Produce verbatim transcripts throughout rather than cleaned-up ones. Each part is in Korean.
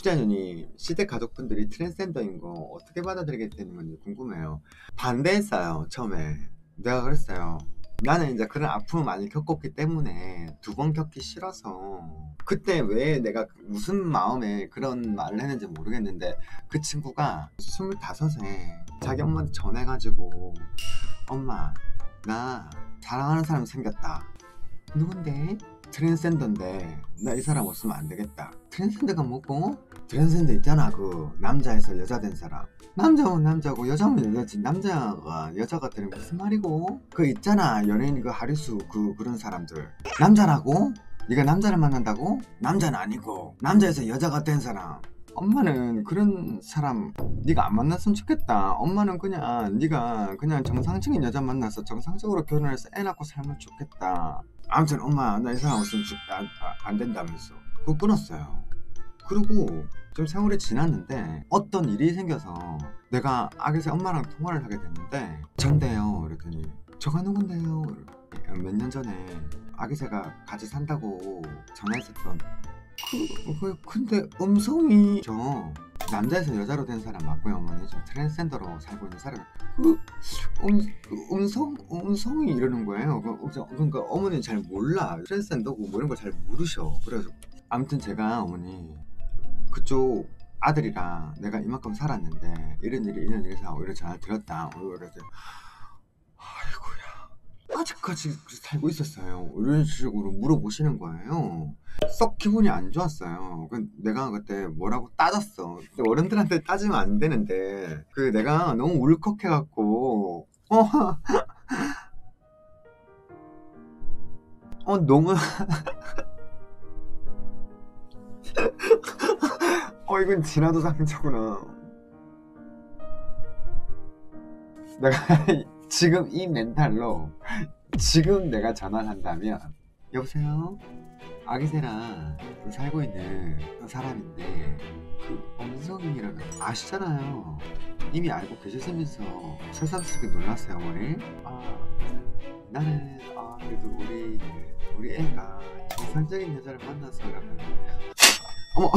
주자님이 시댁 가족분들이 트랜스젠더인 거 어떻게 받아들이겠다는 건지 궁금해요. 반대했어요. 처음에 내가 그랬어요. 나는 이제 그런 아픔을 많이 겪었기 때문에 두 번 겪기 싫어서. 그때 왜 내가 무슨 마음에 그런 말을 했는지 모르겠는데, 그 친구가 스물다섯에 자기 엄마한테 전해가지고, 엄마 나 사랑하는 사람 생겼다. 누군데? 트랜스젠더인데 나 이 사람 없으면 안 되겠다. 트랜스젠더가 뭐고? 트랜스젠더 있잖아, 그 남자에서 여자 된 사람. 남자면 남자고 여자면 여자지. 남자가 여자가 되는 무슨 말이고? 그 있잖아, 연예인 그 하리수 그 그런 사람들. 남자라고? 네가 남자를 만난다고? 남자는 아니고 남자에서 여자가 된 사람. 엄마는 그런 사람 네가 안 만났으면 좋겠다. 엄마는 그냥 네가 그냥 정상적인 여자 만나서 정상적으로 결혼해서 애 낳고 살면 좋겠다. 아무튼 엄마 나 이 사람 없으면 죽, 안, 안 된다면서 그거 끊었어요. 그리고 좀 세월이 지났는데 어떤 일이 생겨서 내가 아기새 엄마랑 통화를 하게 됐는데, 전데요 그랬더니 저가 누군데요. 몇 년 전에 아기새가 같이 산다고 전화했었던 그, 그 근데 음성이 저 남자에서 여자로 된 사람 맞고요. 어머니 좀 트랜스젠더로 살고 있는 사람. 그, 음, 그 음성 음성이 이러는 거예요. 그, 그러니까 어머니는 잘 몰라. 트랜스젠더고 뭐 이런 걸 잘 모르셔. 그래서 아무튼 제가 어머니 그쪽 아들이랑 내가 이만큼 살았는데 이런 일이 이런 일이 있어서 오히려 전화 드렸다. 그래서 아이고야 아직까지 살고 있었어요. 이런 식으로 물어보시는 거예요. 썩 기분이 안 좋았어요. 내가 그때 뭐라고 따졌어. 어른들한테 따지면 안 되는데 그 내가 너무 울컥해갖고 어, 어 너무 어 이건 지나도 상처구나. 내가 지금 이 멘탈로 지금 내가 전화를 한다면 여보세요? 아기새랑 살고 있는 사람인데 그 엄성이라는 아시잖아요. 이미 알고 계셨으면서 새삼스럽게 놀랐어요 어머니. 아 나는 아 그래도 우리 우리 애가 정상적인 여자를 만나서 이러면 어머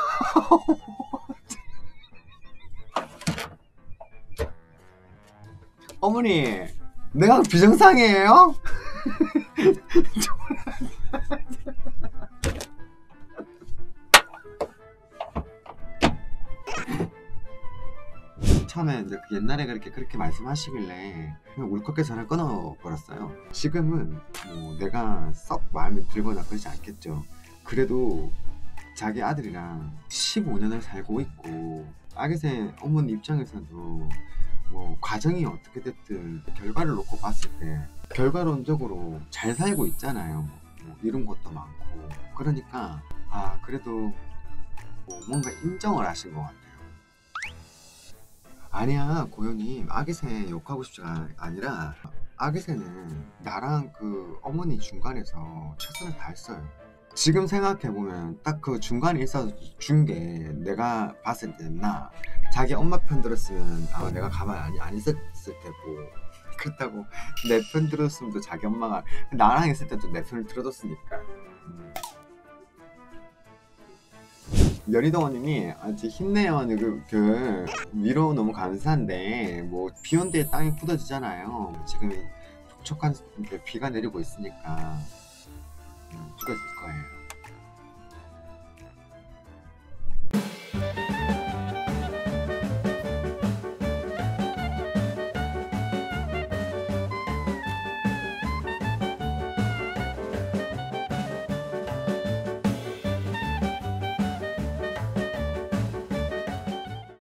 어머니 내가 비정상이에요? 처음에 이제 그 옛날에 그렇게 그렇게 말씀하시길래 그냥 울컥해서 전화를 끊어버렸어요. 지금은 뭐 내가 썩 마음에 들거나 그러지 않겠죠. 그래도 자기 아들이랑 십오 년을 살고 있고 아기새 어머니 입장에서도 뭐 과정이 어떻게 됐든 결과를 놓고 봤을 때 결과론적으로 잘 살고 있잖아요. 뭐 이런 것도 많고 그러니까 아 그래도 뭐 뭔가 인정을 하신 것 같아요. 아니야 고현님 아기새 욕하고 싶지가 아니라 아기새는 나랑 그 어머니 중간에서 최선을 다했어요. 지금 생각해보면 딱 그 중간에 있어서 준 게 내가 봤을 때 나 자기 엄마 편 들었으면 아 내가 가만히 안, 안 있었을 테고, 그렇다고 내 편 들었으면 또 자기 엄마가 나랑 있을 때도 내 편을 들어줬으니까. 음. 여리동원님이 아, 힘내요. 그, 그 위로 너무 감사한데 뭐 비온 뒤에 땅이 굳어지잖아요. 지금 촉촉한 비가 내리고 있으니까 음, 굳어질 거예요.